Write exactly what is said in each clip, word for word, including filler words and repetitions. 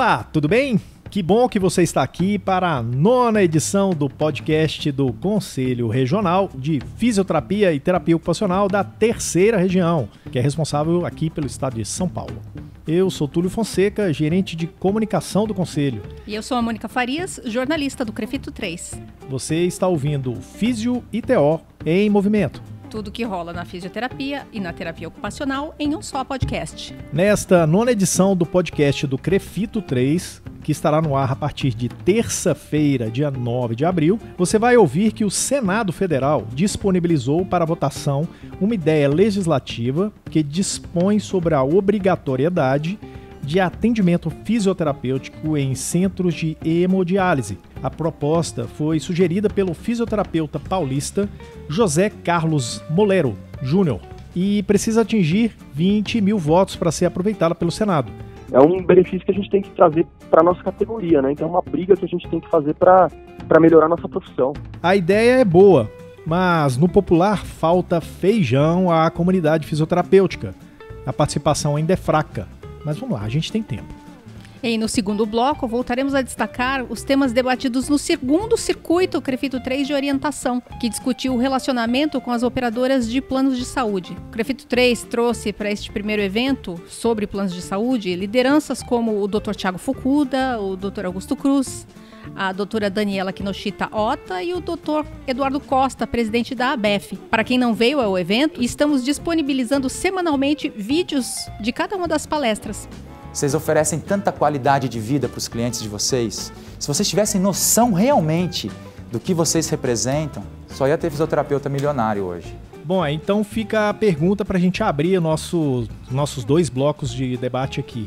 Olá, tudo bem? Que bom que você está aqui para a nona edição do podcast do Conselho Regional de Fisioterapia e Terapia Ocupacional da Terceira Região, que é responsável aqui pelo estado de São Paulo. Eu sou Túlio Fonseca, gerente de comunicação do Conselho. E eu sou a Mônica Farias, jornalista do CREFITO três. Você está ouvindo Físio e T O em Movimento. Tudo que rola na fisioterapia e na terapia ocupacional em um só podcast. Nesta nona edição do podcast do CREFITO três, que estará no ar a partir de terça-feira, dia nove de abril, você vai ouvir que o Senado Federal disponibilizou para votação uma ideia legislativa que dispõe sobre a obrigatoriedade de atendimento fisioterapêutico em centros de hemodiálise. A proposta foi sugerida pelo fisioterapeuta paulista José Carlos Molero Júnior e precisa atingir vinte mil votos para ser aproveitada pelo Senado. É um benefício que a gente tem que trazer para a nossa categoria, né? Então é uma briga que a gente tem que fazer para para melhorar a nossa profissão. A ideia é boa, mas no popular falta feijão à comunidade fisioterapêutica. A participação ainda é fraca, mas vamos lá, a gente tem tempo. E no segundo bloco, voltaremos a destacar os temas debatidos no segundo circuito CREFITO três de orientação, que discutiu o relacionamento com as operadoras de planos de saúde. O CREFITO três trouxe para este primeiro evento sobre planos de saúde lideranças como o doutor Tiago Fukuda, o doutor Augusto Cruz, a doutora Daniela Kinoshita Ota e o doutor Eduardo Costa, presidente da A B E F. Para quem não veio ao evento, estamos disponibilizando semanalmente vídeos de cada uma das palestras. Vocês oferecem tanta qualidade de vida para os clientes de vocês. Se vocês tivessem noção realmente do que vocês representam, só ia ter fisioterapeuta milionário hoje. Bom, então fica a pergunta para a gente abrir nosso, nossos dois blocos de debate aqui.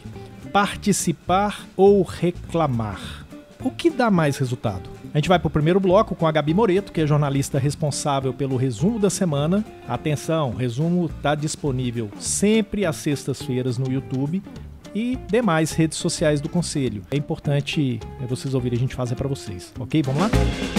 Participar ou reclamar? O que dá mais resultado? A gente vai para o primeiro bloco com a Gabi Moreto, que é jornalista responsável pelo resumo da semana. Atenção, o resumo está disponível sempre às sextas-feiras no YouTube e demais redes sociais do Conselho. É importante vocês ouvirem, a gente fazer para vocês. Ok? Vamos lá?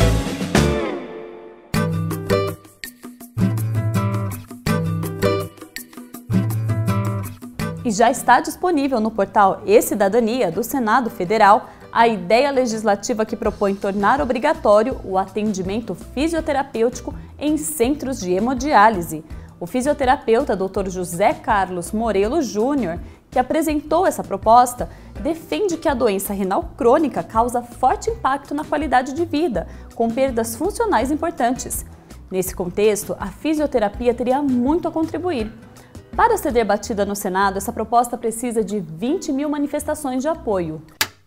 E já está disponível no portal E-Cidadania do Senado Federal a ideia legislativa que propõe tornar obrigatório o atendimento fisioterapêutico em centros de hemodiálise. O fisioterapeuta doutor José Carlos Molero Júnior, que apresentou essa proposta, defende que a doença renal crônica causa forte impacto na qualidade de vida, com perdas funcionais importantes. Nesse contexto, a fisioterapia teria muito a contribuir. Para ser debatida no Senado, essa proposta precisa de vinte mil manifestações de apoio.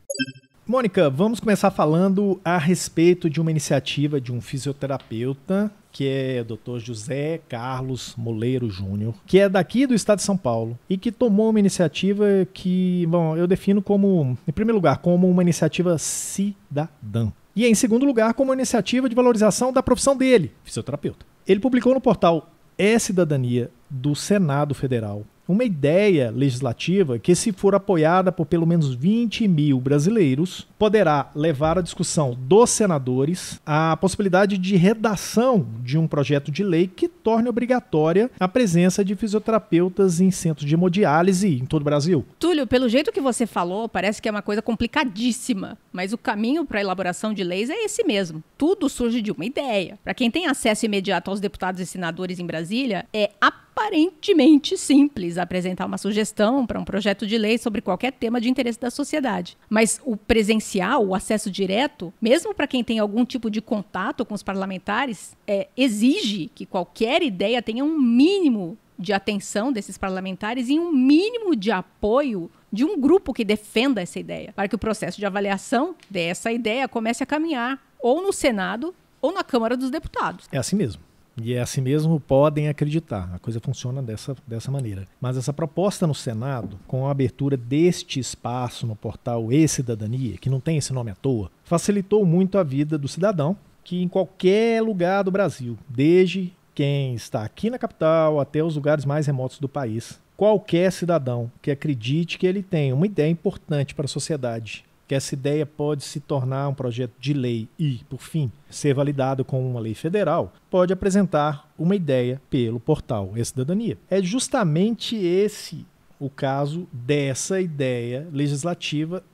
Mônica, vamos começar falando a respeito de uma iniciativa de um fisioterapeuta, que é o doutor José Carlos Molero Júnior, que é daqui do estado de São Paulo e que tomou uma iniciativa que, bom, eu defino como, em primeiro lugar, como uma iniciativa cidadã. E em segundo lugar, como uma iniciativa de valorização da profissão dele, fisioterapeuta. Ele publicou no portal E-Cidadania do Senado Federal uma ideia legislativa que, se for apoiada por pelo menos vinte mil brasileiros, poderá levar à discussão dos senadores a possibilidade de redação de um projeto de lei que torne obrigatória a presença de fisioterapeutas em centros de hemodiálise em todo o Brasil. Túlio, pelo jeito que você falou, parece que é uma coisa complicadíssima, mas o caminho para a elaboração de leis é esse mesmo. Tudo surge de uma ideia. Para quem tem acesso imediato aos deputados e senadores em Brasília, é aparentemente simples apresentar uma sugestão para um projeto de lei sobre qualquer tema de interesse da sociedade. Mas o presencial, o acesso direto, mesmo para quem tem algum tipo de contato com os parlamentares, é, exige que qualquer ideia tenha um mínimo de atenção desses parlamentares e um mínimo de apoio de um grupo que defenda essa ideia, para que o processo de avaliação dessa ideia comece a caminhar ou no Senado ou na Câmara dos Deputados. É assim mesmo. E é assim mesmo, podem acreditar, a coisa funciona dessa, dessa maneira. Mas essa proposta no Senado, com a abertura deste espaço no portal E-Cidadania, que não tem esse nome à toa, facilitou muito a vida do cidadão, que em qualquer lugar do Brasil, desde quem está aqui na capital até os lugares mais remotos do país, qualquer cidadão que acredite que ele tem uma ideia importante para a sociedade, que essa ideia pode se tornar um projeto de lei e, por fim, ser validado com uma lei federal, pode apresentar uma ideia pelo portal E-Cidadania. É justamente esse o caso dessa ideia legislativa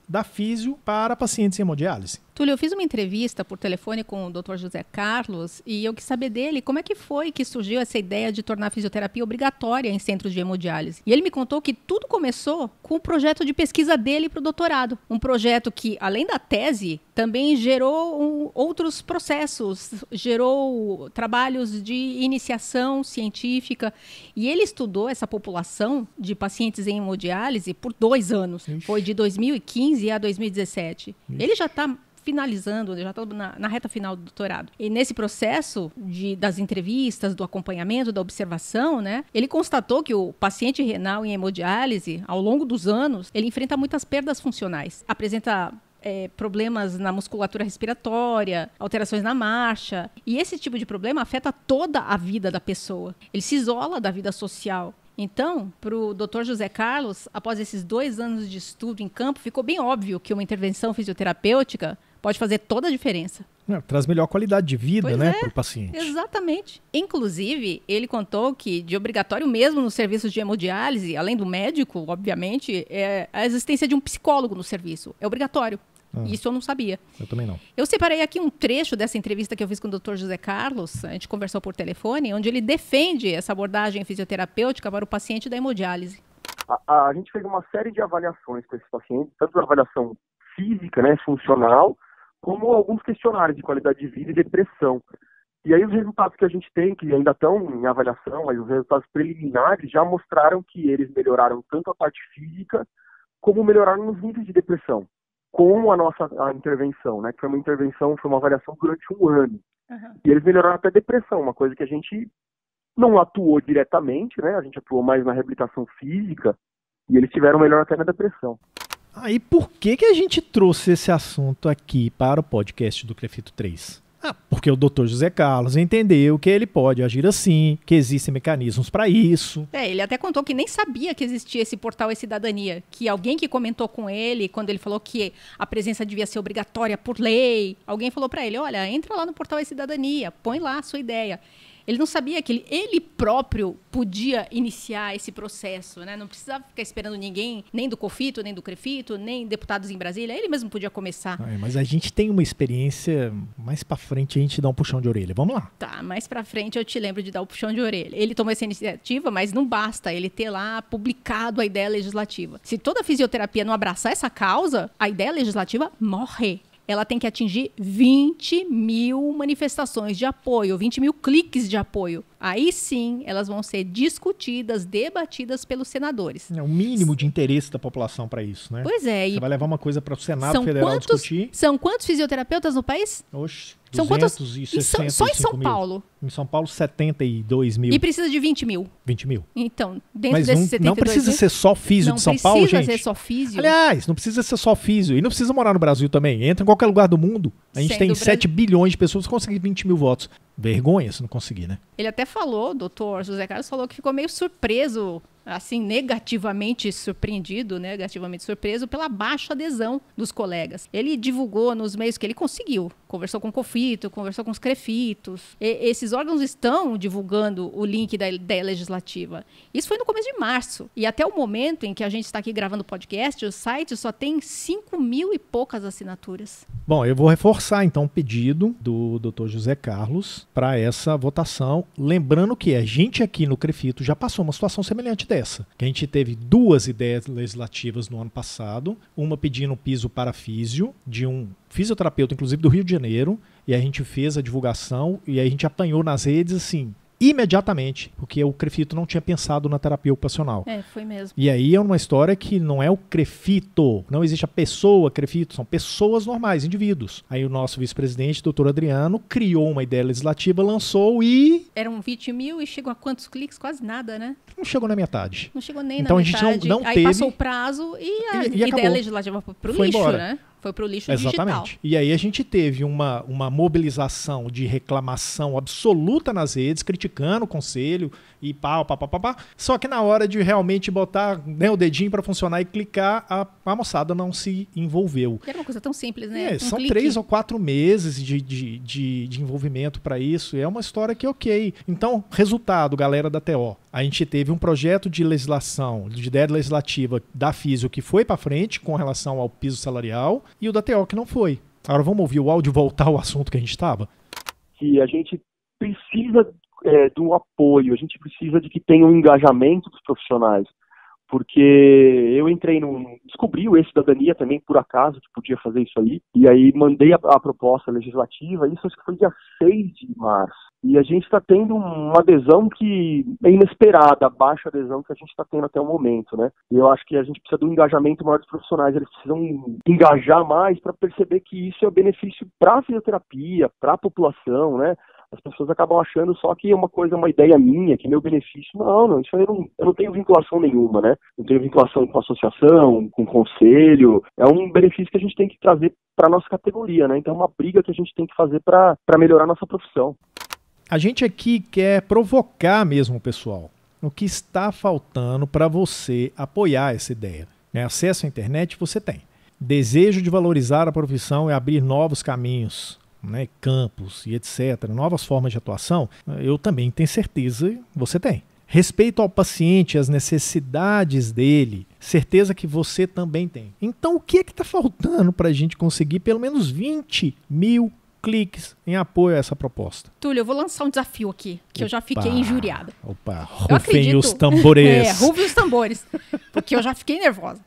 da físio para pacientes em hemodiálise. Túlio, eu fiz uma entrevista por telefone com o doutor José Carlos e eu quis saber dele como é que foi que surgiu essa ideia de tornar a fisioterapia obrigatória em centros de hemodiálise. E ele me contou que tudo começou com o projeto de pesquisa dele para o doutorado. Um projeto que, além da tese, também gerou um, outros processos, gerou trabalhos de iniciação científica. E ele estudou essa população de pacientes em hemodiálise por dois anos. Ixi. Foi de dois mil e quinze a dois mil e dezessete. Ixi. Ele já está finalizando, já está na, na reta final do doutorado. E nesse processo de, das entrevistas, do acompanhamento, da observação, né, ele constatou que o paciente renal em hemodiálise, ao longo dos anos, ele enfrenta muitas perdas funcionais. Apresenta é, problemas na musculatura respiratória, alterações na marcha. E esse tipo de problema afeta toda a vida da pessoa. Ele se isola da vida social. Então, para o doutor José Carlos, após esses dois anos de estudo em campo, ficou bem óbvio que uma intervenção fisioterapêutica pode fazer toda a diferença. É, traz melhor qualidade de vida, pois né, é, para o paciente. Exatamente. Inclusive, ele contou que de obrigatório mesmo nos serviços de hemodiálise, além do médico, obviamente, é a existência de um psicólogo no serviço. É obrigatório. Ah, isso eu não sabia. Eu também não. Eu separei aqui um trecho dessa entrevista que eu fiz com o doutor José Carlos, a gente conversou por telefone, onde ele defende essa abordagem fisioterapêutica para o paciente da hemodiálise. A, a, a gente fez uma série de avaliações com esses pacientes, tanto a avaliação física, né, funcional, como alguns questionários de qualidade de vida e depressão. E aí os resultados que a gente tem, que ainda estão em avaliação, mas os resultados preliminares já mostraram que eles melhoraram tanto a parte física, como melhoraram nos níveis de depressão, com a nossa a intervenção, né? Que foi uma intervenção, foi uma avaliação durante um ano. Uhum. E eles melhoraram até a depressão, uma coisa que a gente não atuou diretamente, né? A gente atuou mais na reabilitação física, e eles tiveram melhor até na depressão. Aí, ah, por que que a gente trouxe esse assunto aqui para o podcast do Crefito três? Ah, porque o doutor José Carlos entendeu que ele pode agir assim, que existem mecanismos para isso. É, ele até contou que nem sabia que existia esse portal E-Cidadania, que alguém que comentou com ele, quando ele falou que a presença devia ser obrigatória por lei, alguém falou para ele, olha, entra lá no portal E-Cidadania, põe lá a sua ideia. Ele não sabia que ele, ele próprio podia iniciar esse processo, né? Não precisava ficar esperando ninguém, nem do COFITO, nem do CREFITO, nem deputados em Brasília. Ele mesmo podia começar. É, mas a gente tem uma experiência, mais pra frente a gente dá um puxão de orelha. Vamos lá. Tá, mais pra frente eu te lembro de dar um puxão de orelha. Ele tomou essa iniciativa, mas não basta ele ter lá publicado a ideia legislativa. Se toda a fisioterapia não abraçar essa causa, a ideia legislativa morre. Ela tem que atingir vinte mil manifestações de apoio, vinte mil cliques de apoio. Aí sim, elas vão ser discutidas, debatidas pelos senadores. É o mínimo de interesse da população para isso, né? Pois é. Você vai levar uma coisa para o Senado Federal quantos, discutir. São quantos fisioterapeutas no país? Oxe, são quantos? E são, só em São Paulo? Em São Paulo, setenta e dois mil. E precisa de vinte mil. vinte mil. Então, dentro Mas desses não, setenta e dois não precisa mil, ser só físio de São Paulo, gente. Não precisa ser só físio. Aliás, não precisa ser só físio. E não precisa morar no Brasil também. Entra em qualquer lugar do mundo. A gente Sendo tem sete bilhões de pessoas que conseguem vinte mil votos. Vergonha se não conseguir, né? Ele até falou, doutor José Carlos falou que ficou meio surpreso, assim, negativamente surpreendido, negativamente surpreso pela baixa adesão dos colegas. Ele divulgou nos meios que ele conseguiu, conversou com o COFITO, conversou com os CREFITOS. E, esses órgãos estão divulgando o link da ideia legislativa. Isso foi no começo de março. E até o momento em que a gente está aqui gravando o podcast, o site só tem cinco mil e poucas assinaturas. Bom, eu vou reforçar então o pedido do doutor José Carlos para essa votação. Lembrando que a gente aqui no CREFITO já passou uma situação semelhante dessa. Que a gente teve duas ideias legislativas no ano passado, uma pedindo um piso para físio, de um fisioterapeuta, inclusive do Rio de Janeiro, e a gente fez a divulgação e a gente apanhou nas redes assim, imediatamente, porque o CREFITO não tinha pensado na terapia ocupacional. É, foi mesmo. E aí é uma história que não é o CREFITO, não existe a pessoa CREFITO, são pessoas normais, indivíduos. Aí o nosso vice-presidente, doutor Adriano, criou uma ideia legislativa, lançou e... Eram vinte mil e chegou a quantos cliques? Quase nada, né? Não chegou na metade. Não chegou nem então, na a gente metade. Não, não Aí teve... passou o prazo e a e, e ideia acabou. legislativa foi pro foi lixo, embora. né? Foi pro lixo Exatamente. digital. E aí a gente teve uma, uma mobilização de reclamação absoluta nas redes, criticando o conselho e pau, pau, pau, pau, pau. Só que na hora de realmente botar, né, o dedinho para funcionar e clicar, a, a moçada não se envolveu. Era uma coisa tão simples, né? É, um são clique. três ou quatro meses de, de, de, de envolvimento para isso. É uma história que é ok. Então, resultado, galera da T O. A gente teve um projeto de legislação, de ideia legislativa da Físio que foi para frente com relação ao piso salarial e o da T O que não foi. Agora vamos ouvir o áudio e voltar ao assunto que a gente estava? Que a gente precisa é, do apoio, a gente precisa de que tenha um engajamento dos profissionais. Porque eu entrei no... descobri o E-Cidadania também, por acaso, que podia fazer isso aí. E aí mandei a, a proposta legislativa, isso acho que foi dia seis de março. E a gente está tendo uma adesão que é inesperada, a baixa adesão que a gente está tendo até o momento, né? E eu acho que a gente precisa do engajamento maior dos profissionais, eles precisam engajar mais para perceber que isso é benefício para a fisioterapia, para a população, né? As pessoas acabam achando só que é uma coisa, uma ideia minha, que é meu benefício. Não, não, isso aí eu não, eu não tenho vinculação nenhuma, né? Não tenho vinculação com a associação, com o conselho. É um benefício que a gente tem que trazer para a nossa categoria, né? Então é uma briga que a gente tem que fazer para melhorar a nossa profissão. A gente aqui quer provocar mesmo o pessoal. O que está faltando para você apoiar essa ideia? Né? Acesso à internet você tem. Desejo de valorizar a profissão e abrir novos caminhos, né, campos e etcétera, novas formas de atuação, eu também tenho certeza você tem. Respeito ao paciente, às necessidades dele, certeza que você também tem. Então o que é que está faltando para a gente conseguir pelo menos vinte mil cliques em apoio a essa proposta? Túlio, eu vou lançar um desafio aqui, que Opa, eu já fiquei injuriada. Opa, Eu rufem acredito, os tambores. É, rufem os tambores, porque eu já fiquei nervosa.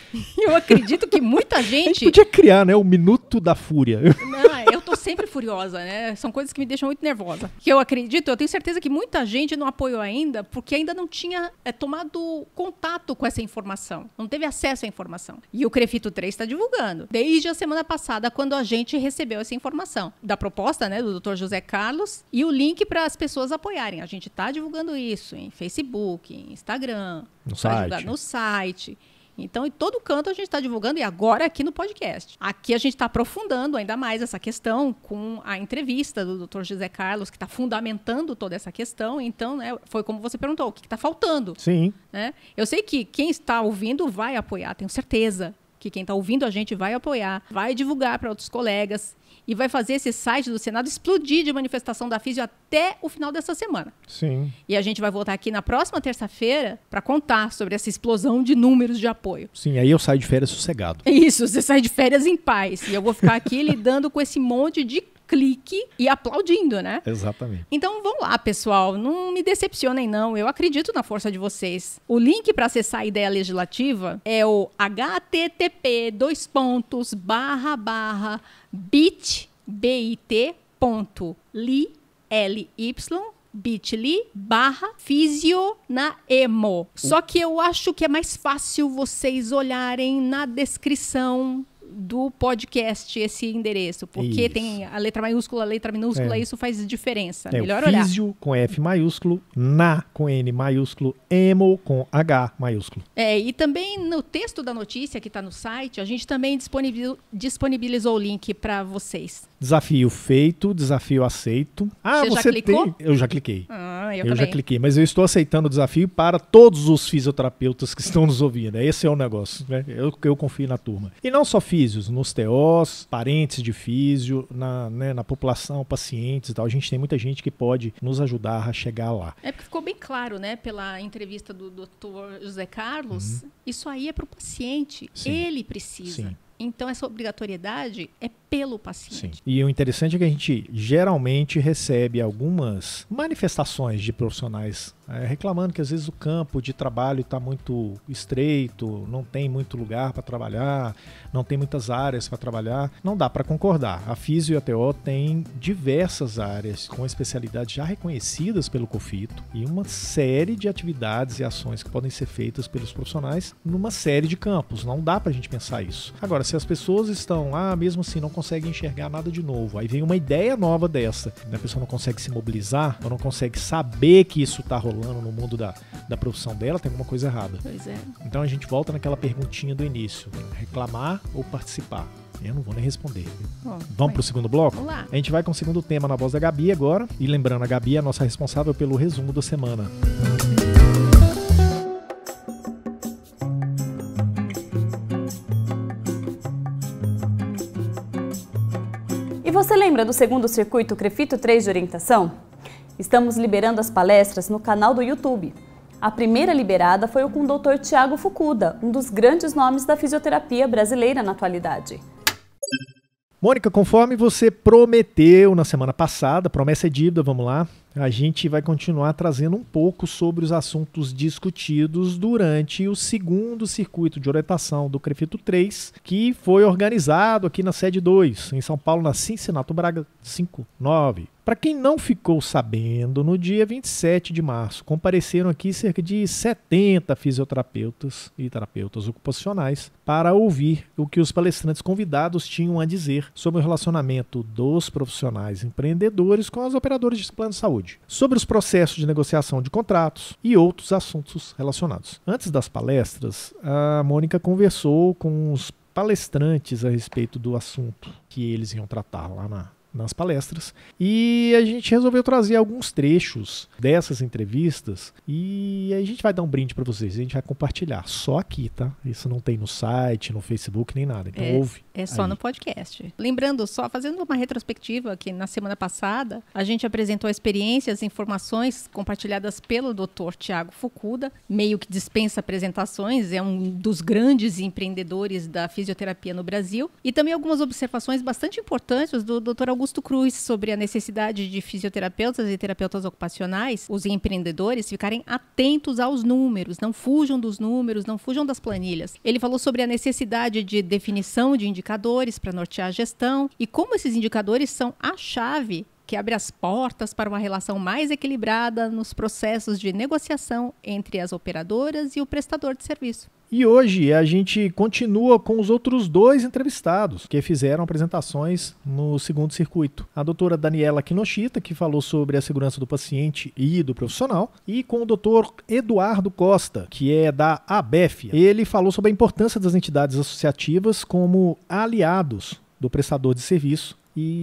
Eu acredito que muita A gente gente... podia criar, né, o Minuto da Fúria. Não, eu tô sempre furiosa, né? São coisas que me deixam muito nervosa. Que eu acredito, eu tenho certeza que muita gente não apoiou ainda, porque ainda não tinha é, tomado contato com essa informação. Não teve acesso à informação. E o Crefito três está divulgando. Desde a semana passada, quando a gente recebeu essa informação. Da proposta, né, do doutor José Carlos, e o link para as pessoas apoiarem. A gente tá divulgando isso em Facebook, em Instagram. No tá site. divulgando no site. Então, em todo canto a gente está divulgando, e agora aqui no podcast. Aqui a gente está aprofundando ainda mais essa questão com a entrevista do doutor José Carlos, que está fundamentando toda essa questão. Então, né, foi como você perguntou, o que está faltando? Sim. Né? Eu sei que quem está ouvindo vai apoiar, tenho certeza que quem está ouvindo a gente vai apoiar, vai divulgar para outros colegas e vai fazer esse site do Senado explodir de manifestação da Físio até o final dessa semana. Sim. E a gente vai voltar aqui na próxima terça-feira para contar sobre essa explosão de números de apoio. Sim, aí eu saio de férias sossegado. Isso, você sai de férias em paz. E eu vou ficar aqui lidando com esse monte de clique e aplaudindo, né? Exatamente. Então vamos lá, pessoal. Não me decepcionem, não. Eu acredito na força de vocês. O link para acessar a ideia legislativa é o http dois pontos barra barra bit bit ponto ly ly bit.ly barra fisionaemo. Só que eu acho que é mais fácil vocês olharem na descrição do podcast esse endereço, porque Isso. tem a letra maiúscula, a letra minúscula, É. isso faz diferença. É Melhor o olhar. Físio com F maiúsculo, na com N maiúsculo, emo com H maiúsculo. É, e também no texto da notícia que está no site, a gente também disponibil- disponibilizou o link para vocês. Desafio feito, desafio aceito. Ah, Você já você clicou? tem. Eu já cliquei. Ah, eu, Eu, também. já cliquei, mas eu estou aceitando o desafio para todos os fisioterapeutas que estão nos ouvindo. Esse é o negócio, né? Eu, eu confio na turma. E não só físios, nos T Os, parentes de físio, na, né, na população, pacientes e tal. A gente tem muita gente que pode nos ajudar a chegar lá. É porque ficou bem claro, né, pela entrevista do doutor José Carlos, isso aí é para o paciente. Sim. Ele precisa. Sim. Então, essa obrigatoriedade é pelo Sim. paciente. E o interessante é que a gente geralmente recebe algumas manifestações de profissionais é, reclamando que às vezes o campo de trabalho está muito estreito, não tem muito lugar para trabalhar, não tem muitas áreas para trabalhar. Não dá para concordar. A Físio e a T O têm diversas áreas com especialidades já reconhecidas pelo COFITO e uma série de atividades e ações que podem ser feitas pelos profissionais numa série de campos. Não dá para a gente pensar isso. Agora, se as pessoas estão, ah, mesmo assim, não conseguem enxergar nada de novo, aí vem uma ideia nova dessa, a pessoa não consegue se mobilizar, ou não consegue saber que isso está rolando no mundo da, da profissão dela, tem alguma coisa errada. Pois é. Então a gente volta naquela perguntinha do início, reclamar ou participar? Eu não vou nem responder. Bom, Vamos para o segundo bloco? Vamos lá. A gente vai com o segundo tema na voz da Gabi agora. E lembrando, a Gabi é a nossa responsável pelo resumo da semana. E você lembra do segundo circuito Crefito três de orientação? Estamos liberando as palestras no canal do YouTube. A primeira liberada foi com o doutor Tiago Fukuda, um dos grandes nomes da fisioterapia brasileira na atualidade. Mônica, conforme você prometeu na semana passada, promessa é dívida, vamos lá, a gente vai continuar trazendo um pouco sobre os assuntos discutidos durante o segundo circuito de orientação do Crefito três, que foi organizado aqui na sede dois, em São Paulo, na Cincinato Braga quinhentos e nove. Para quem não ficou sabendo, no dia vinte e sete de março, compareceram aqui cerca de setenta fisioterapeutas e terapeutas ocupacionais para ouvir o que os palestrantes convidados tinham a dizer sobre o relacionamento dos profissionais empreendedores com as operadoras de plano de saúde, sobre os processos de negociação de contratos e outros assuntos relacionados. Antes das palestras, a Mônica conversou com os palestrantes a respeito do assunto que eles iam tratar lá na nas palestras, e a gente resolveu trazer alguns trechos dessas entrevistas e a gente vai dar um brinde para vocês, a gente vai compartilhar só aqui, tá? Isso não tem no site, no Facebook, nem nada, então é, ouve. É só aí. No podcast. Lembrando, só fazendo uma retrospectiva, que na semana passada a gente apresentou experiências e informações compartilhadas pelo doutor Tiago Fukuda, meio que dispensa apresentações, é um dos grandes empreendedores da fisioterapia no Brasil, e também algumas observações bastante importantes do doutor Augusto Augusto Cruz sobre a necessidade de fisioterapeutas e terapeutas ocupacionais, os empreendedores, ficarem atentos aos números, não fujam dos números, não fujam das planilhas. Ele falou sobre a necessidade de definição de indicadores para nortear a gestão e como esses indicadores são a chave que abre as portas para uma relação mais equilibrada nos processos de negociação entre as operadoras e o prestador de serviço. E hoje a gente continua com os outros dois entrevistados que fizeram apresentações no segundo circuito. A doutora Daniela Kinoshita, que falou sobre a segurança do paciente e do profissional, e com o doutor Eduardo Costa, que é da ABEF. Ele falou sobre a importância das entidades associativas como aliados do prestador de serviço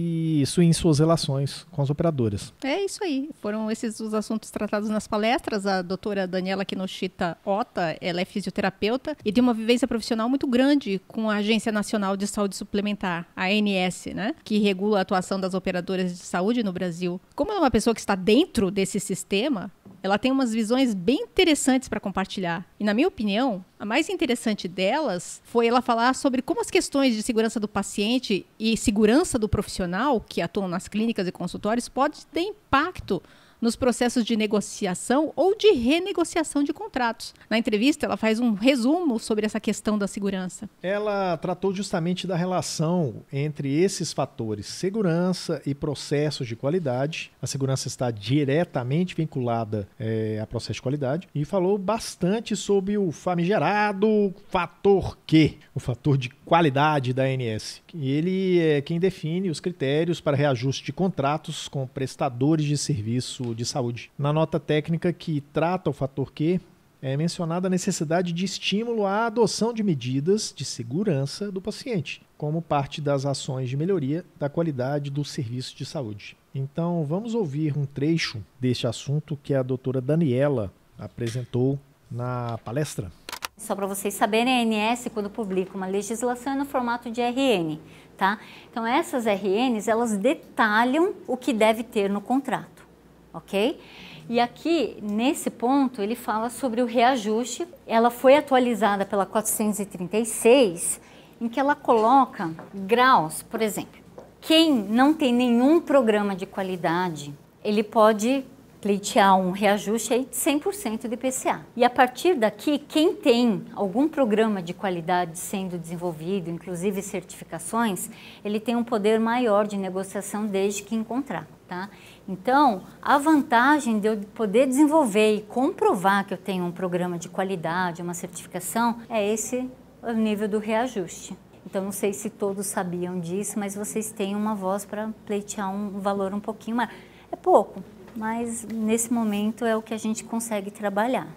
e isso em suas relações com as operadoras. É isso aí. Foram esses os assuntos tratados nas palestras. A doutora Daniela Kinoshita Ota, ela é fisioterapeuta e tem uma vivência profissional muito grande com a Agência Nacional de Saúde Suplementar, a A N S, né, que regula a atuação das operadoras de saúde no Brasil. Como ela é uma pessoa que está dentro desse sistema, ela tem umas visões bem interessantes para compartilhar. E, na minha opinião, a mais interessante delas foi ela falar sobre como as questões de segurança do paciente e segurança do profissional que atuam nas clínicas e consultórios podem ter impacto nos processos de negociação ou de renegociação de contratos. Na entrevista, ela faz um resumo sobre essa questão da segurança. Ela tratou justamente da relação entre esses fatores, segurança e processos de qualidade. A segurança está diretamente vinculada é, a processo de qualidade e falou bastante sobre o famigerado fator Q, o fator de qualidade da A N S. E ele é quem define os critérios para reajuste de contratos com prestadores de serviço de saúde. Na nota técnica que trata o fator Q, é mencionada a necessidade de estímulo à adoção de medidas de segurança do paciente, como parte das ações de melhoria da qualidade do serviço de saúde. Então, vamos ouvir um trecho deste assunto que a doutora Daniela apresentou na palestra. Só para vocês saberem, a A N S, quando publica uma legislação, é no formato de R N, tá? Então, essas R Ns, elas detalham o que deve ter no contrato, ok? E aqui, nesse ponto, ele fala sobre o reajuste. Ela foi atualizada pela quatrocentos e trinta e seis, em que ela coloca graus, por exemplo. Quem não tem nenhum programa de qualidade, ele pode pleitear um reajuste aí de cem por cento de I P C A. E a partir daqui, quem tem algum programa de qualidade sendo desenvolvido, inclusive certificações, ele tem um poder maior de negociação desde que encontrar, tá? Então, a vantagem de eu poder desenvolver e comprovar que eu tenho um programa de qualidade, uma certificação, é esse o nível do reajuste. Então, não sei se todos sabiam disso, mas vocês têm uma voz para pleitear um valor um pouquinho maior. É pouco, mas nesse momento é o que a gente consegue trabalhar.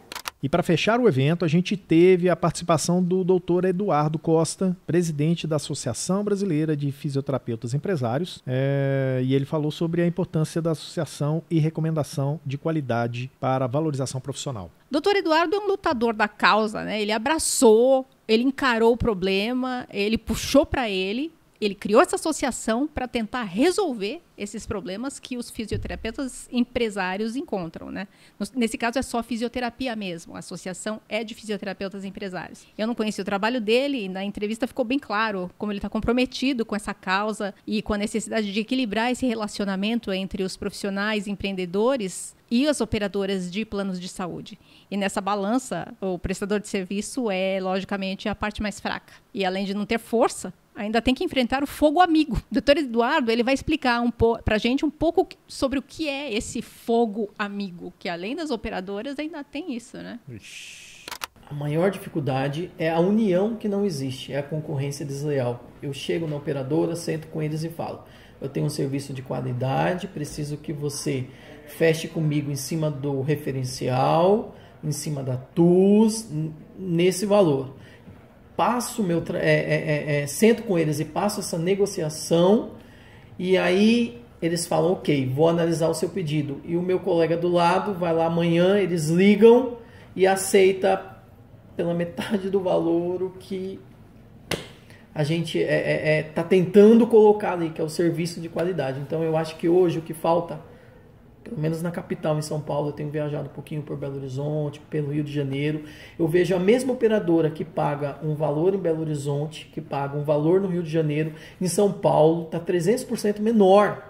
E para fechar o evento, a gente teve a participação do doutor Eduardo Costa, presidente da Associação Brasileira de Fisioterapeutas Empresários, é, e ele falou sobre a importância da associação e recomendação de qualidade para a valorização profissional. Doutor Eduardo é um lutador da causa, né? Ele abraçou, ele encarou o problema, ele puxou para ele, ele criou essa associação para tentar resolver esses problemas que os fisioterapeutas empresários encontram, né? Nesse caso é só fisioterapia mesmo, a associação é de fisioterapeutas empresários. Eu não conheci o trabalho dele e na entrevista ficou bem claro como ele está comprometido com essa causa e com a necessidade de equilibrar esse relacionamento entre os profissionais empreendedores e as operadoras de planos de saúde. E nessa balança, o prestador de serviço é, logicamente, a parte mais fraca. E além de não ter força, ainda tem que enfrentar o fogo amigo. O doutor Eduardo ele vai explicar um para a gente um pouco sobre o que é esse fogo amigo, que além das operadoras ainda tem isso, né? A maior dificuldade é a união que não existe, é a concorrência desleal. Eu chego na operadora, sento com eles e falo, eu tenho um serviço de qualidade, preciso que você feche comigo em cima do referencial, em cima da T U S, nesse valor. Passo meu tra... é, é, é, sento com eles e passo essa negociação e aí eles falam, ok, vou analisar o seu pedido. E o meu colega do lado vai lá amanhã, eles ligam e aceita pela metade do valor o que a gente está é, é, tá tentando colocar ali, que é o serviço de qualidade. Então eu acho que hoje o que falta, pelo menos na capital, em São Paulo, eu tenho viajado um pouquinho por Belo Horizonte, pelo Rio de Janeiro, eu vejo a mesma operadora que paga um valor em Belo Horizonte, que paga um valor no Rio de Janeiro, em São Paulo está trezentos por cento menor.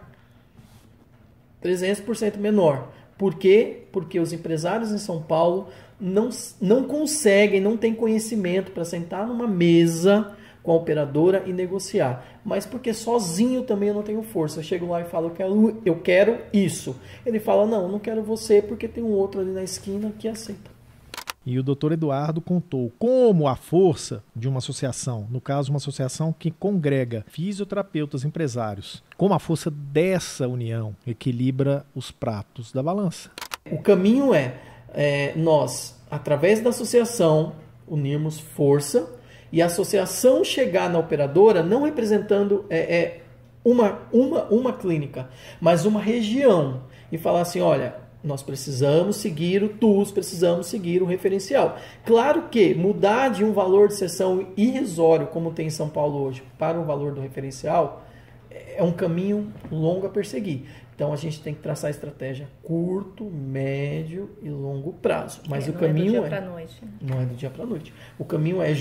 trezentos por cento menor. Por quê? Porque os empresários em São Paulo não, não conseguem, não têm conhecimento para sentar numa mesa com a operadora e negociar. Mas porque sozinho também eu não tenho força. Eu chego lá e falo, eu quero, eu quero isso. Ele fala, não, eu não quero você porque tem um outro ali na esquina que aceita. E o doutor Eduardo contou como a força de uma associação, no caso uma associação que congrega fisioterapeutas empresários, como a força dessa união equilibra os pratos da balança. O caminho é, é nós, através da associação, unirmos força e a associação chegar na operadora não representando é, é, uma, uma, uma clínica, mas uma região e falar assim, olha, nós precisamos seguir o T U S, precisamos seguir o referencial. Claro que mudar de um valor de sessão irrisório, como tem em São Paulo hoje, para o valor do referencial, é um caminho longo a perseguir. Então a gente tem que traçar estratégia curto, médio e longo prazo. Mas é, o caminho não é do dia é, para noite. Não é do dia para noite. O caminho é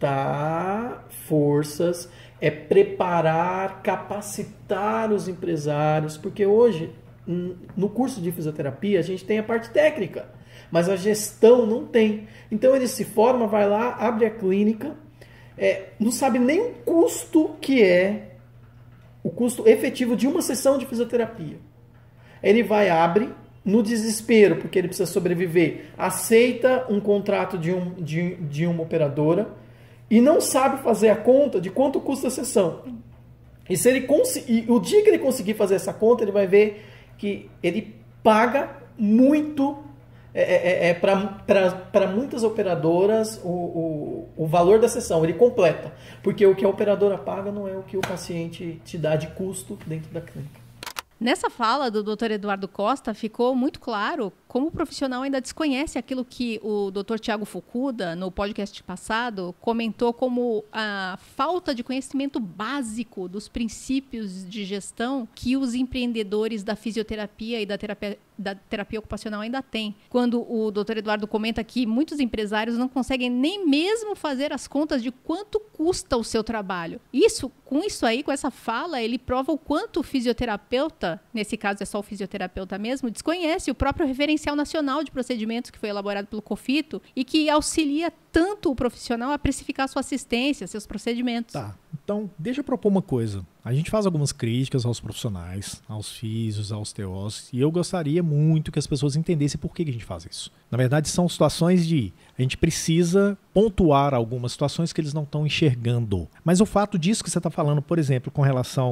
juntar forças, é preparar, capacitar os empresários, porque hoje no curso de fisioterapia a gente tem a parte técnica, mas a gestão não tem. Então ele se forma, vai lá, abre a clínica, é, não sabe nem o custo que é, o custo efetivo de uma sessão de fisioterapia. Ele vai, abre, no desespero, porque ele precisa sobreviver, aceita um contrato de, um, de, de uma operadora e não sabe fazer a conta de quanto custa a sessão. E, se ele e o dia que ele conseguir fazer essa conta, ele vai ver que ele paga muito é, é, é, para muitas operadoras o, o, o valor da sessão, ele completa. Porque o que a operadora paga não é o que o paciente te dá de custo dentro da clínica. Nessa fala do doutor Eduardo Costa, ficou muito claro como o profissional ainda desconhece aquilo que o doutor Tiago Fukuda, no podcast passado, comentou como a falta de conhecimento básico dos princípios de gestão que os empreendedores da fisioterapia e da terapia, da terapia ocupacional ainda têm. Quando o doutor Eduardo comenta que muitos empresários não conseguem nem mesmo fazer as contas de quanto custa o seu trabalho. Isso, com isso aí, com essa fala, ele prova o quanto o fisioterapeuta, nesse caso é só o fisioterapeuta mesmo, desconhece o próprio referencial nacional de procedimentos que foi elaborado pelo COFITO e que auxilia tanto o profissional a precificar sua assistência, seus procedimentos. Tá, então deixa eu propor uma coisa. A gente faz algumas críticas aos profissionais, aos físios, aos T Os, e eu gostaria muito que as pessoas entendessem por que a gente faz isso. Na verdade, são situações de... A gente precisa pontuar algumas situações que eles não estão enxergando. Mas o fato disso que você está falando, por exemplo, com relação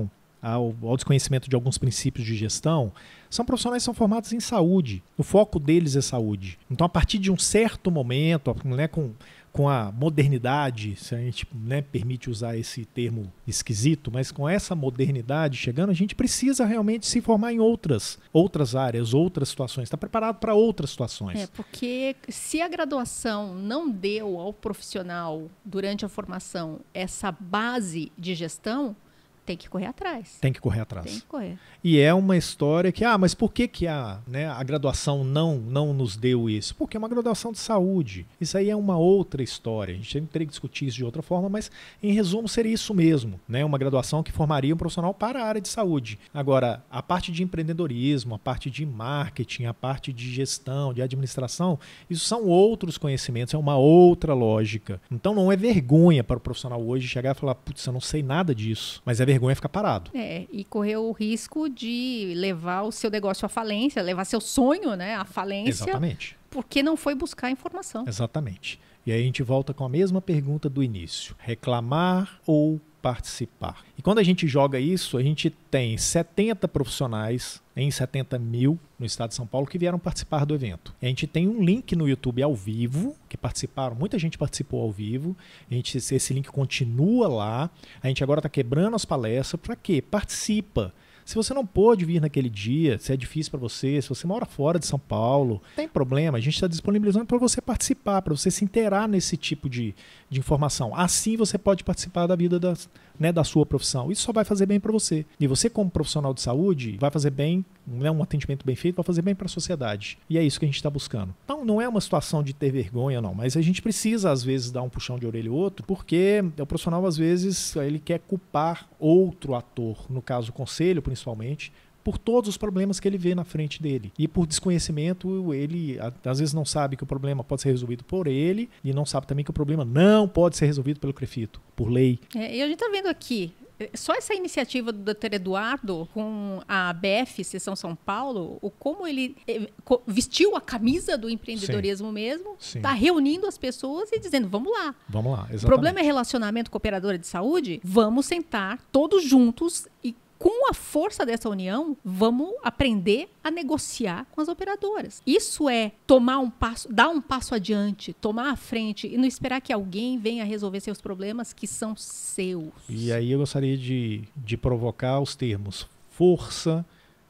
ao, ao desconhecimento de alguns princípios de gestão, são profissionais que são formados em saúde. O foco deles é saúde. Então, a partir de um certo momento, né, com, com a modernidade, se a gente, né, permite usar esse termo esquisito, mas com essa modernidade chegando, a gente precisa realmente se formar em outras, outras áreas, outras situações. Está preparado para outras situações. É, porque se a graduação não deu ao profissional, durante a formação, essa base de gestão, tem que correr atrás. Tem que correr atrás. Tem que correr. E é uma história que, ah, mas por que, que a, né, a graduação não, não nos deu isso? Porque é uma graduação de saúde. Isso aí é uma outra história. A gente teria que discutir isso de outra forma, mas em resumo seria isso mesmo, né? Uma graduação que formaria um profissional para a área de saúde. Agora, a parte de empreendedorismo, a parte de marketing, a parte de gestão, de administração, isso são outros conhecimentos, é uma outra lógica. Então não é vergonha para o profissional hoje chegar e falar, putz, eu não sei nada disso, mas é vergonha ficar parado. É, e correr o risco de levar o seu negócio à falência, levar seu sonho, né, à falência. Exatamente. Porque não foi buscar informação. Exatamente. E aí a gente volta com a mesma pergunta do início. Reclamar ou participar? E quando a gente joga isso, a gente tem setenta profissionais em setenta mil no estado de São Paulo que vieram participar do evento. A gente tem um link no YouTube ao vivo, que participaram, muita gente participou ao vivo, a gente, esse link continua lá, a gente agora está quebrando as palestras, para quê? Participa. Se você não pôde vir naquele dia, se é difícil para você, se você mora fora de São Paulo, não tem problema, a gente está disponibilizando para você participar, para você se inteirar nesse tipo de, de informação. Assim você pode participar da vida da, né, da sua profissão. Isso só vai fazer bem para você. E você, como profissional de saúde, vai fazer bem, não é um atendimento bem feito, vai fazer bem para a sociedade. E é isso que a gente está buscando. Então não é uma situação de ter vergonha, não, mas a gente precisa, às vezes, dar um puxão de orelha ou outro, porque o profissional, às vezes, ele quer culpar outro ator, no caso o conselho, principalmente, por todos os problemas que ele vê na frente dele. E por desconhecimento, ele às vezes não sabe que o problema pode ser resolvido por ele e não sabe também que o problema não pode ser resolvido pelo CREFITO, por lei. É, e a gente está vendo aqui, só essa iniciativa do doutor Eduardo com a A B F, Seção São Paulo, o como ele vestiu a camisa do empreendedorismo. Sim. Mesmo, está reunindo as pessoas e dizendo, vamos lá. Vamos lá, exatamente. O problema é relacionamento com a operadora de saúde? Vamos sentar todos juntos e com a força dessa união, vamos aprender a negociar com as operadoras. Isso é tomar um passo, dar um passo adiante, tomar à frente e não esperar que alguém venha resolver seus problemas que são seus. E aí eu gostaria de, de provocar os termos força,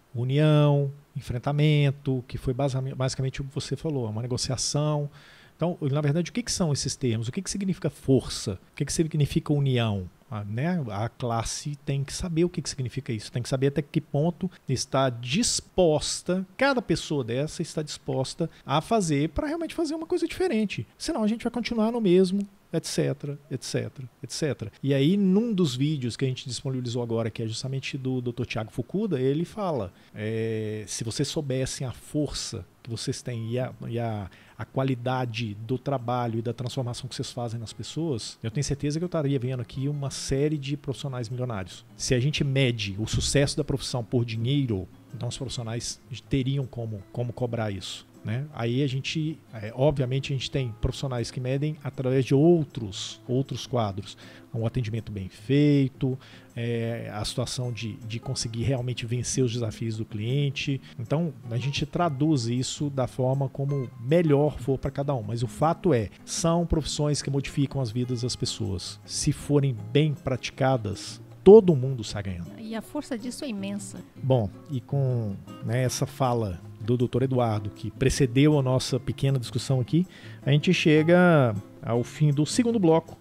união, enfrentamento, que foi basicamente, basicamente o que você falou, uma negociação. Então, na verdade, o que, que são esses termos? O que, que significa força? O que, que significa união? A, né, a classe tem que saber o que, que significa isso, tem que saber até que ponto está disposta, cada pessoa dessa está disposta a fazer para realmente fazer uma coisa diferente. Senão a gente vai continuar no mesmo, etc, etc, etcétera. E aí, num dos vídeos que a gente disponibilizou agora, que é justamente do doutor Tiago Fukuda, ele fala, é, se vocês soubessem a força que vocês têm e a, e a, a qualidade do trabalho e da transformação que vocês fazem nas pessoas, eu tenho certeza que eu estaria vendo aqui uma série de profissionais milionários. Se a gente mede o sucesso da profissão por dinheiro, então os profissionais teriam como, como cobrar isso. Né? Aí a gente, é, obviamente a gente tem profissionais que medem através de outros, outros quadros. Um atendimento bem feito, é, a situação de, de conseguir realmente vencer os desafios do cliente. Então a gente traduz isso da forma como melhor for para cada um. Mas o fato é, são profissões que modificam as vidas das pessoas. Se forem bem praticadas, todo mundo sai ganhando. E a força disso é imensa. Bom, e com, né, essa fala do doutor Eduardo, que precedeu a nossa pequena discussão aqui, a gente chega ao fim do segundo bloco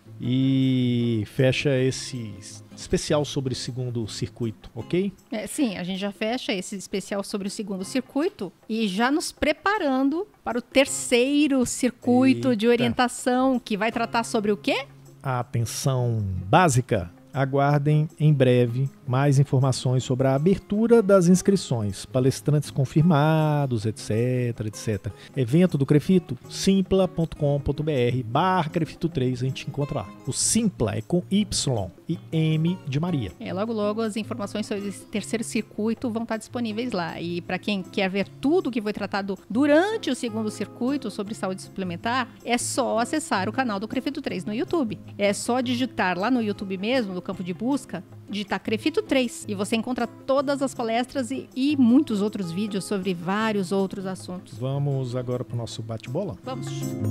e fecha esse especial sobre o segundo circuito, ok? É, sim, a gente já fecha esse especial sobre o segundo circuito e já nos preparando para o terceiro circuito Eita. de orientação, que vai tratar sobre o quê? A atenção básica. Aguardem em breve mais informações sobre a abertura das inscrições, palestrantes confirmados, etc, etcétera. Evento do CREFITO, simpla ponto com ponto br barra CREFITO três, a gente encontra lá. O Simpla é com Y e M de Maria. É, logo logo as informações sobre esse terceiro circuito vão estar disponíveis lá. E para quem quer ver tudo que foi tratado durante o segundo circuito sobre saúde suplementar, é só acessar o canal do CREFITO três no YouTube. É só digitar lá no YouTube mesmo, campo de busca, digitar Crefito três e você encontra todas as palestras e, e muitos outros vídeos sobre vários outros assuntos. Vamos agora para o nosso bate-bola? Vamos.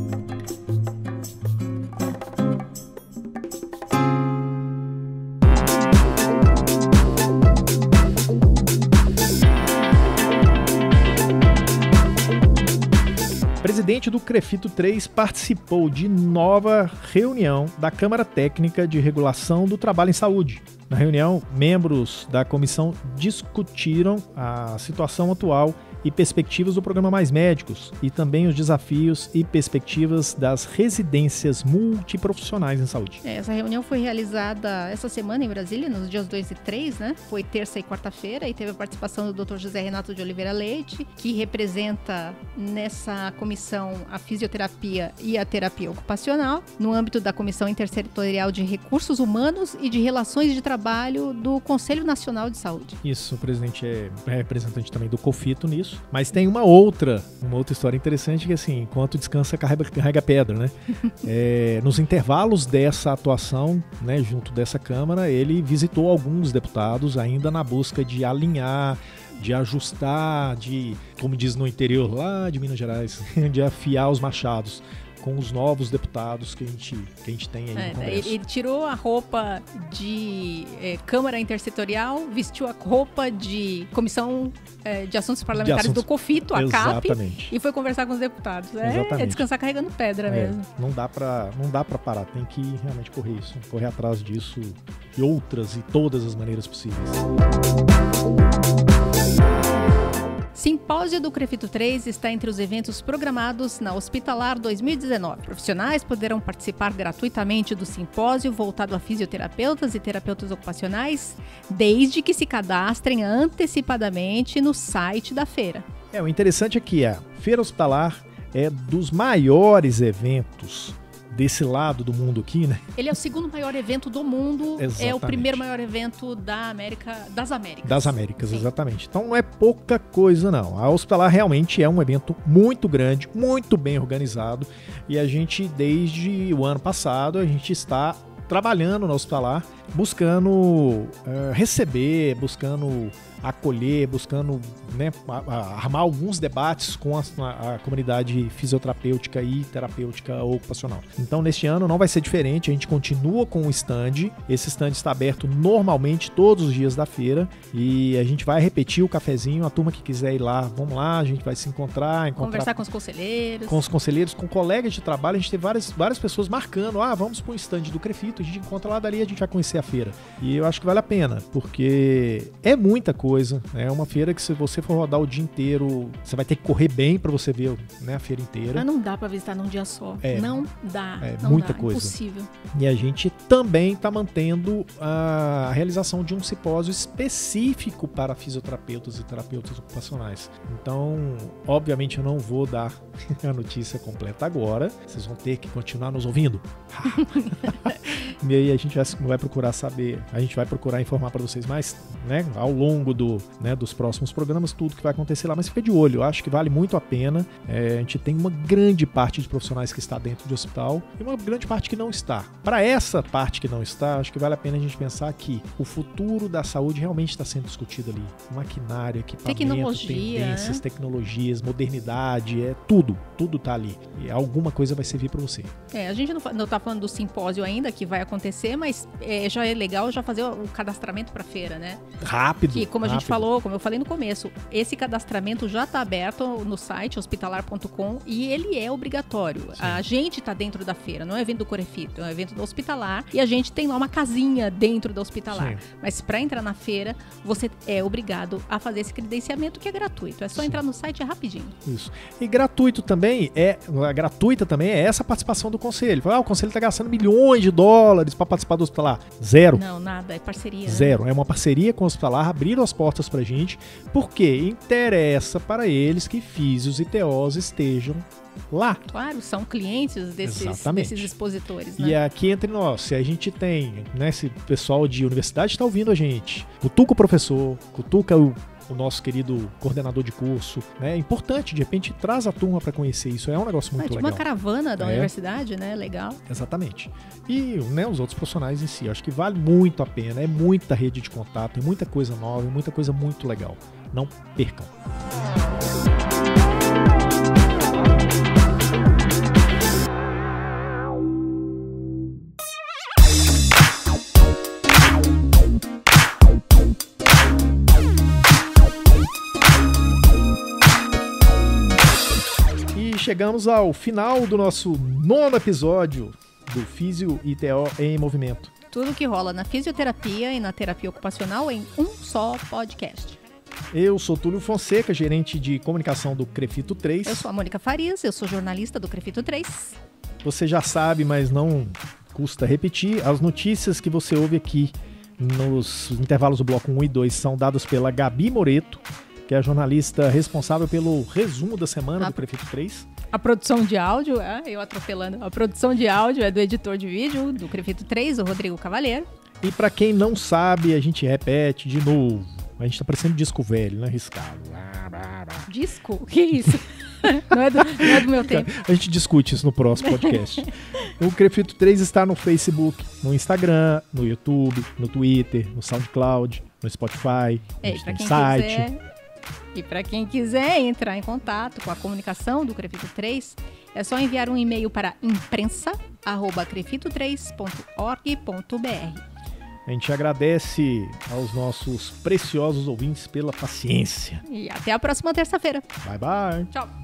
O presidente do Crefito três participou de nova reunião da Câmara Técnica de Regulação do Trabalho em Saúde. Na reunião, membros da comissão discutiram a situação atual e perspectivas do programa Mais Médicos e também os desafios e perspectivas das residências multiprofissionais em saúde. É, essa reunião foi realizada essa semana em Brasília, nos dias dois e três, né? Foi terça e quarta-feira e teve a participação do doutor José Renato de Oliveira Leite, que representa nessa comissão a fisioterapia e a terapia ocupacional, no âmbito da Comissão Intersetorial de Recursos Humanos e de Relações de Trabalho do Conselho Nacional de Saúde. Isso, o presidente é representante também do COFITO nisso. Mas tem uma outra, uma outra história interessante que, assim, enquanto descansa, carrega, carrega pedra, né? É, nos intervalos dessa atuação, né, junto dessa Câmara, ele visitou alguns deputados ainda na busca de alinhar, de ajustar, de, como diz no interior lá de Minas Gerais, de afiar os machados com os novos deputados que a gente, que a gente tem aí é, no Congresso. Ele tirou a roupa de é, Câmara Intersetorial, vestiu a roupa de Comissão é, de Assuntos Parlamentares de assuntos... do COFITO, a Exatamente. CAP, e foi conversar com os deputados. É, Exatamente. é descansar carregando pedra é, mesmo. Não dá pra, não dá pra parar, tem que realmente correr isso, correr atrás disso de outras e todas as maneiras possíveis. Simpósio do Crefito três está entre os eventos programados na Hospitalar dois mil e dezenove. Profissionais poderão participar gratuitamente do simpósio voltado a fisioterapeutas e terapeutas ocupacionais, desde que se cadastrem antecipadamente no site da feira. É, o interessante é que a Feira Hospitalar é dos maiores eventos desse lado do mundo aqui, né? Ele é o segundo maior evento do mundo, exatamente. É o primeiro maior evento da América, das Américas. Das Américas, sim. Exatamente. Então não é pouca coisa, não. A Hospitalar realmente é um evento muito grande, muito bem organizado, e a gente, desde o ano passado, a gente está trabalhando na Hospitalar, buscando uh, receber, buscando acolher, buscando, né, armar alguns debates com a, a, a comunidade fisioterapêutica e terapêutica ocupacional. Então, neste ano não vai ser diferente, a gente continua com o stand. Esse stand está aberto normalmente todos os dias da feira e a gente vai repetir o cafezinho. A turma que quiser ir lá, vamos lá, a gente vai se encontrar, encontrar conversar com os conselheiros. Com os conselheiros, com colegas de trabalho. A gente tem várias, várias pessoas marcando, ah, vamos para o stand do Crefito, a gente encontra lá, dali a gente vai conhecer a feira. E eu acho que vale a pena, porque é muita coisa. É uma feira que, se você for rodar o dia inteiro, você vai ter que correr bem para você ver, né, a feira inteira. Mas não dá para visitar num dia só. É, não dá. É não muita dá, coisa. Impossível. E a gente também está mantendo a realização de um simpósio específico para fisioterapeutas e terapeutas ocupacionais. Então, obviamente, eu não vou dar a notícia completa agora. Vocês vão ter que continuar nos ouvindo. E aí a gente vai, vai procurar saber, a gente vai procurar informar para vocês mais, né, ao longo do, né, dos próximos programas, tudo que vai acontecer lá. Mas fica de olho, eu acho que vale muito a pena. É, a gente tem uma grande parte de profissionais que está dentro do hospital e uma grande parte que não está. Para essa parte que não está, acho que vale a pena a gente pensar que o futuro da saúde realmente está sendo discutido ali. Maquinário, equipamento, tecnologia, tendências, né? tecnologias, modernidade, é tudo, tudo tá ali. E alguma coisa vai servir para você. É, a gente não, não tá falando do simpósio ainda, que vai acontecer, mas é, já é legal já fazer o, o cadastramento para a feira, né? Rápido. Que, como a rápido. gente falou, como eu falei no começo, esse cadastramento já está aberto no site hospitalar ponto com e ele é obrigatório. Sim. A gente está dentro da feira, não é um evento do Crefito, é um evento do Hospitalar e a gente tem lá uma casinha dentro da Hospitalar. Sim. Mas para entrar na feira, você é obrigado a fazer esse credenciamento, que é gratuito. É só Sim. entrar no site, é rapidinho. Isso. E gratuito também é, gratuita também é essa participação do conselho. Ah, o conselho está gastando milhões de dólares para participar do Hospitalar. Zero. Não, nada, é parceria. Zero. Né? É uma parceria com o Hospitalar, abriram as portas pra gente, porque interessa para eles que físios e T Os estejam lá. Claro, são clientes desses, desses expositores, né? E aqui entre nós, se a gente tem, né, esse pessoal de universidade está ouvindo a gente, cutuca o professor, cutuca o o nosso querido coordenador de curso, né? É importante, de repente, traz a turma para conhecer isso, é um negócio muito é, tipo legal. uma caravana da é. universidade, né? Legal. Exatamente. E né, os outros profissionais em si, eu acho que vale muito a pena, é muita rede de contato, é muita coisa nova, é muita coisa muito legal. Não percam. Chegamos ao final do nosso nono episódio do Físio I T O em Movimento. Tudo que rola na fisioterapia e na terapia ocupacional em um só podcast. Eu sou Túlio Fonseca, gerente de comunicação do Crefito três. Eu sou a Mônica Farias, eu sou jornalista do Crefito três. Você já sabe, mas não custa repetir, as notícias que você ouve aqui nos intervalos do bloco um e dois são dadas pela Gabi Moreto, que é a jornalista responsável pelo resumo da semana a, do Crefito três. A produção de áudio, é, eu atropelando, a produção de áudio é do editor de vídeo do Crefito três, o Rodrigo Cavalheiro. E para quem não sabe, a gente repete de novo. A gente tá parecendo disco velho, né? Riscado. Disco? O que é isso? Não é, do, não é do meu tempo. A gente discute isso no próximo podcast. O Crefito três está no Facebook, no Instagram, no YouTube, no Twitter, no SoundCloud, no Spotify, Ei, no pra quem site. Quiser... E para quem quiser entrar em contato com a comunicação do Crefito três, é só enviar um e-mail para imprensa arroba crefito três ponto org ponto b r. A gente agradece aos nossos preciosos ouvintes pela paciência. E até a próxima terça-feira. Bye, bye. Tchau.